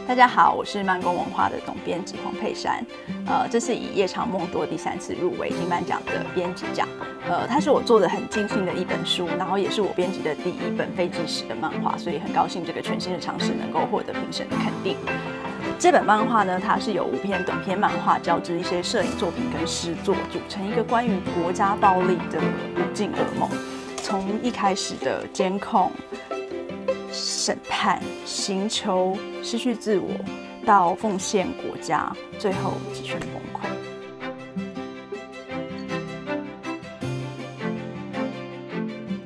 大家好，我是慢工文化的总编辑黄佩珊。这是以《夜长梦多》第3次入围金漫奖的编辑奖。它是我做的很精心的一本书，然后也是我编辑的第一本非纪实的漫画，所以很高兴这个全新的尝试能够获得评审的肯定。这本漫画呢，它是由5篇短篇漫画交织一些摄影作品跟诗作，组成一个关于国家暴力的无尽噩梦。从一开始的监控、审判、刑求、失去自我，到奉献国家，最后击拳崩溃。